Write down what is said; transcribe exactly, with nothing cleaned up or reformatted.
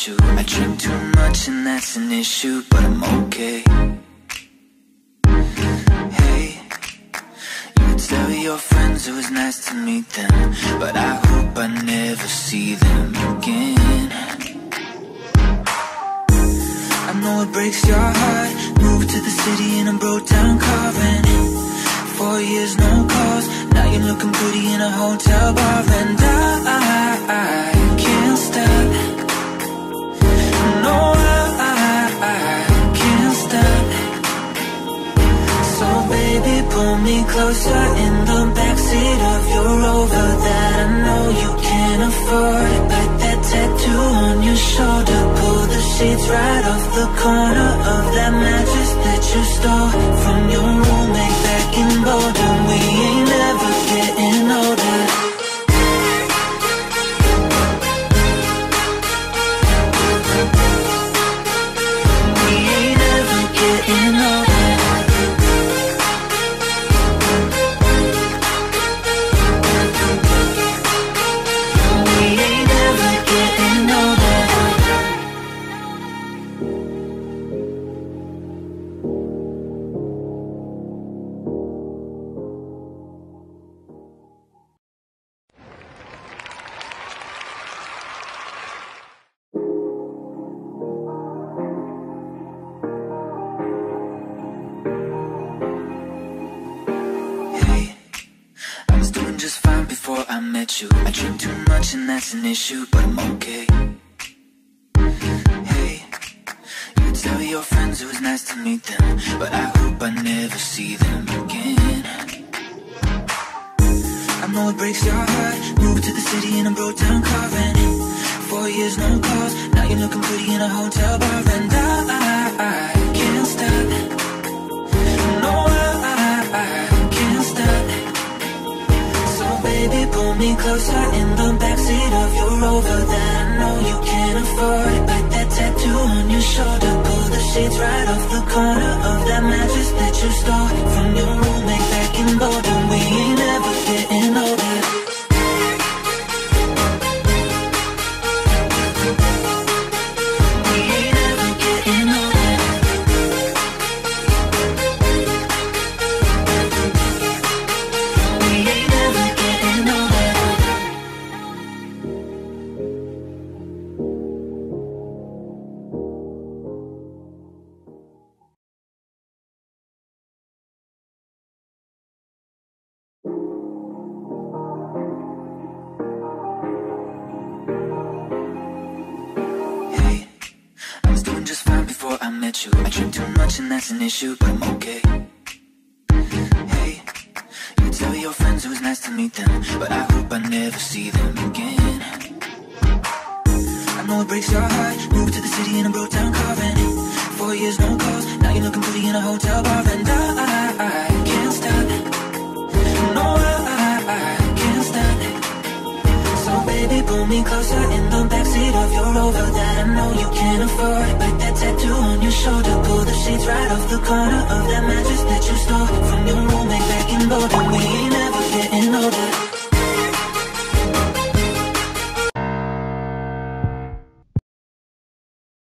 you. I drink too much and that's an issue, but I'm okay. Hey, you tell your friends it was nice to meet them, but I hope I never see them again. I know it breaks your heart. Moved to the city in a broke down car, and four years no calls. Now you're looking pretty in a hotel bar, and I, I can't stop. No, I, I can't stop. So baby, pull me closer in the backseat of your Rover that I know you can't afford. Like that tattoo on your shoulder. Pull the sheets right off the corner of that mattress that you stole from your roommate back in Boulder. We ain't never getting older. We ain't never getting older. I met you. I drink too much and that's an issue, but I'm okay. Hey, you tell your friends it was nice to meet them, but I hope I never see them again. I know it breaks your heart. Moved to the city in a broke down car, and four years no calls. Now you're looking pretty in a hotel bar, and I, I can't stop. No, I, I can't stop. Baby, pull me closer in the backseat of your Rover that I know you can't afford. Like that tattoo on your shoulder. Pull the sheets right off the corner of that mattress that you stole from your roommate back in Boulder. We ain't never getting older. We ain't never getting older. We ain't never getting older. I met you. I drink too much and that's an issue, but I'm okay. Hey, you tell your friends it was nice to meet them, but I hope I never see them again. I know it breaks your heart. Moved to the city in a broke down car, and four years no calls. Now you're looking pretty in a hotel bar, and I, I, I can't stop. No, I, I can't stop. So baby, pull me closer in the backseat of your Rover that I know you can't afford. Like that tattoo on your shoulder. Pull the sheets right off the corner of that mattress that you stole from